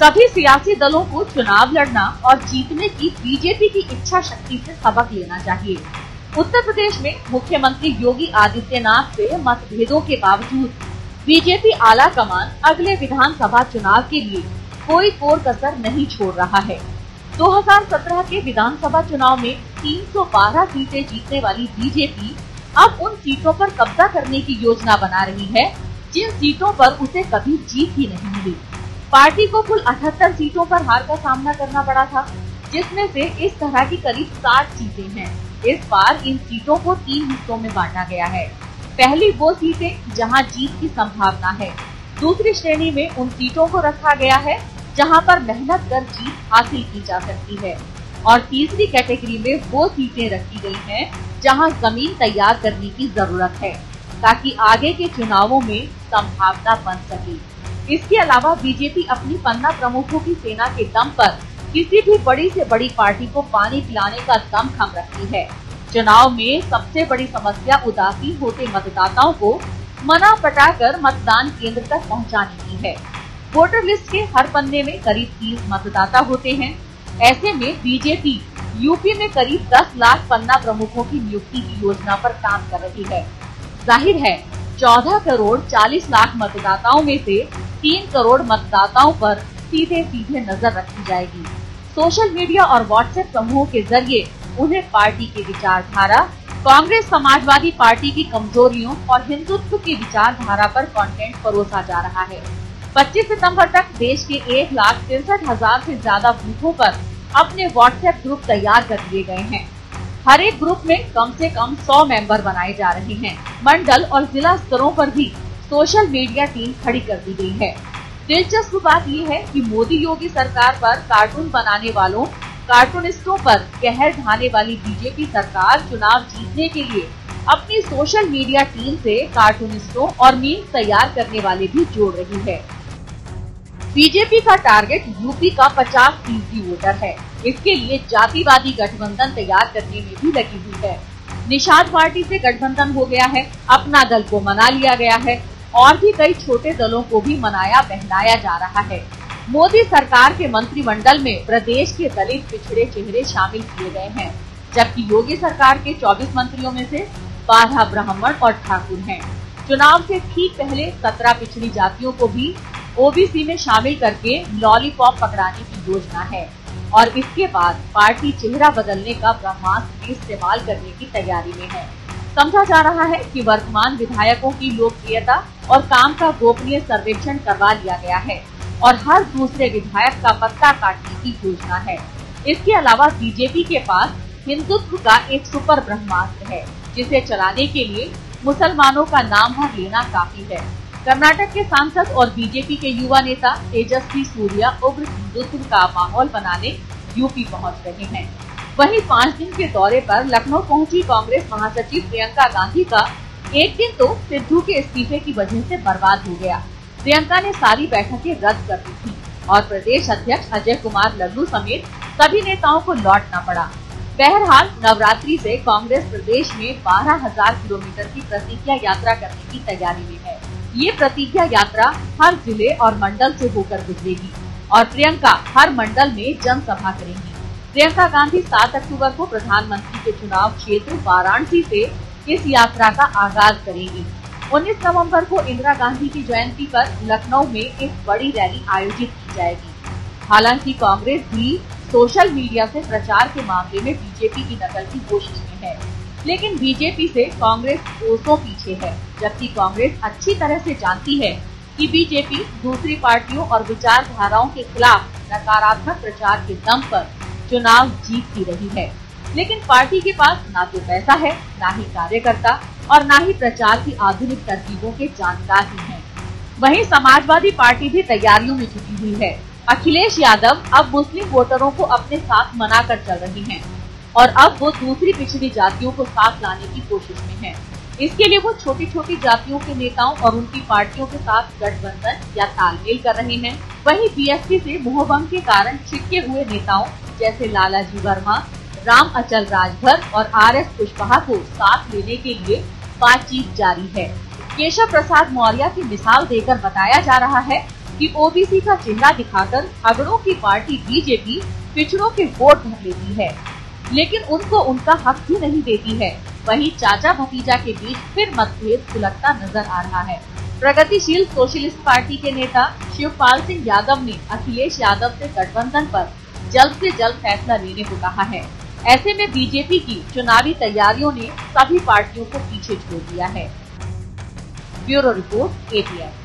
सभी सियासी दलों को चुनाव लड़ना और जीतने की बीजेपी की इच्छा शक्ति से सबक लेना चाहिए। उत्तर प्रदेश में मुख्यमंत्री योगी आदित्यनाथ से मतभेदों के बावजूद बीजेपी आला कमान अगले विधानसभा चुनाव के लिए कोई कोर कसर नहीं छोड़ रहा है। 2017 के विधानसभा चुनाव में 312 सीटें जीतने वाली बीजेपी अब उन सीटों पर कब्जा करने की योजना बना रही है जिन सीटों पर उसे कभी जीत ही नहीं मिली। पार्टी को कुल 78 सीटों पर हार का सामना करना पड़ा था, जिसमें से इस तरह की करीब 60 सीटें हैं। इस बार इन सीटों को 3 हिस्सों में बांटा गया है। पहली वो सीटें जहां जीत की संभावना है, दूसरी श्रेणी में उन सीटों को रखा गया है जहां पर मेहनत कर जीत हासिल की जा सकती है, और तीसरी कैटेगरी में वो सीटें रखी गई हैं जहां जमीन तैयार करने की जरूरत है ताकि आगे के चुनावों में संभावना बन सके। इसके अलावा बीजेपी अपनी पन्ना प्रमुखों की सेना के दम पर किसी भी बड़ी से बड़ी पार्टी को पानी पिलाने का दम थम रखती है। चुनाव में सबसे बड़ी समस्या उदासीन होते मतदाताओं को मना पटाकर मतदान केंद्र तक पहुंचाने की है। वोटर लिस्ट के हर पन्ने में करीब 30 मतदाता होते हैं। ऐसे में बीजेपी यूपी में करीब 10 लाख पन्ना प्रमुखों की नियुक्ति की योजना पर काम कर रही है। जाहिर है 14 करोड़ 40 लाख मतदाताओं में से 3 करोड़ मतदाताओं पर सीधे सीधे नजर रखी जाएगी। सोशल मीडिया और व्हाट्सएप समूहों के जरिए उन्हें पार्टी की विचारधारा, कांग्रेस समाजवादी पार्टी की कमजोरियों और हिंदुत्व की विचारधारा पर कंटेंट परोसा जा रहा है। 25 सितंबर तक देश के 1,63,000 से ज्यादा बूथों पर अपने व्हाट्सएप ग्रुप तैयार कर दिए गए हैं। हर एक ग्रुप में कम से कम 100 मेंबर बनाए जा रहे हैं। मंडल और जिला स्तरों पर भी सोशल मीडिया टीम खड़ी कर दी गई है। दिलचस्प बात ये है कि मोदी योगी सरकार पर कार्टून बनाने वालों, कार्टूनिस्टों पर कहर ढाने वाली बीजेपी सरकार चुनाव जीतने के लिए अपनी सोशल मीडिया टीम से कार्टूनिस्टों और मीम्स तैयार करने वाले भी जोड़ रही है। बीजेपी का टारगेट यूपी का 50% वोटर है। इसके लिए जातिवादी गठबंधन तैयार करने में भी लगी हुई है। निषाद पार्टी से गठबंधन हो गया है, अपना दल को मना लिया गया है और भी कई छोटे दलों को भी मनाया बहलाया जा रहा है। मोदी सरकार के मंत्रिमंडल में प्रदेश के दलित पिछड़े चेहरे शामिल किए गए हैं, जबकि योगी सरकार के 24 मंत्रियों में से 12 ब्राह्मण और ठाकुर हैं। चुनाव से ठीक पहले 17 पिछड़ी जातियों को भी ओबीसी में शामिल करके लॉलीपॉप पकड़ाने की योजना है और इसके बाद पार्टी चेहरा बदलने का ब्रह्मास्त्र भी इस्तेमाल करने की तैयारी में है। समझा जा रहा है कि वर्तमान विधायकों की लोकप्रियता और काम का गोपनीय सर्वेक्षण करवा लिया गया है और हर दूसरे विधायक का पत्ता काटने की योजना है। इसके अलावा बीजेपी के पास हिंदुत्व का एक सुपर ब्रह्मास्त्र है, जिसे चलाने के लिए मुसलमानों का नाम भर लेना काफी है। कर्नाटक के सांसद और बीजेपी के युवा नेता तेजस्वी सूर्या उग्र हिंदुत्व का माहौल बनाने यूपी पहुंच रहे हैं। वहीं 5 दिन के दौरे पर लखनऊ पहुंची कांग्रेस महासचिव प्रियंका गांधी का एक दिन तो सिद्धू के इस्तीफे की वजह से बर्बाद हो गया। प्रियंका ने सारी बैठकें रद्द कर दी थी और प्रदेश अध्यक्ष अजय कुमार लल्लू समेत सभी नेताओं को लौटना पड़ा। बहरहाल नवरात्रि से कांग्रेस प्रदेश में 12,000 किलोमीटर की प्रतिज्ञा यात्रा करने की तैयारी में है। ये प्रतिज्ञा यात्रा हर जिले और मंडल से होकर गुजरेगी और प्रियंका हर मंडल में जनसभा करेंगी। प्रियंका गांधी 7 अक्टूबर को प्रधानमंत्री के चुनाव क्षेत्र वाराणसी से इस यात्रा का आगाज करेंगी। 19 नवंबर को इंदिरा गांधी की जयंती पर लखनऊ में एक बड़ी रैली आयोजित की जाएगी। हालांकि कांग्रेस भी सोशल मीडिया से प्रचार के मामले में बीजेपी की नकल की कोशिश में है, लेकिन बीजेपी से कांग्रेस कोसों पीछे है, जबकि कांग्रेस अच्छी तरह से जानती है कि बीजेपी दूसरी पार्टियों और विचारधाराओं के खिलाफ नकारात्मक प्रचार के दम पर चुनाव जीतती रही है। लेकिन पार्टी के पास ना तो पैसा है, ना ही कार्यकर्ता और ना ही प्रचार की आधुनिक तरकीबों के जानकार ही हैं। वहीं समाजवादी पार्टी भी तैयारियों में जुटी हुई है। अखिलेश यादव अब मुस्लिम वोटरों को अपने साथ मनाकर चल रही हैं और अब वो दूसरी पिछड़ी जातियों को साथ लाने की कोशिश में हैं। इसके लिए वो छोटी छोटी जातियों के नेताओं और उनकी पार्टियों के साथ गठबंधन या तालमेल कर रहे हैं। वहीं बीएसपी से मोहभंग के कारण छिटके हुए नेताओं जैसे लालाजी वर्मा, राम अचल राजभर और आरएस कुशवाहा को साथ लेने के लिए बातचीत जारी है। केशव प्रसाद मौर्य की मिसाल देकर बताया जा रहा है कि ओबीसी का चेहरा दिखाकर अगड़ों की पार्टी बीजेपी पिछड़ों के वोट भर लेती है, लेकिन उनको उनका हक भी नहीं देती है। वहीं चाचा भतीजा के बीच फिर मतभेद सुलगता नजर आ रहा है। प्रगतिशील सोशलिस्ट पार्टी के नेता शिवपाल सिंह यादव ने अखिलेश यादव से गठबंधन पर जल्द से जल्द फैसला लेने को कहा है। ऐसे में बीजेपी की चुनावी तैयारियों ने सभी पार्टियों को पीछे छोड़ दिया है। Bureau report, API।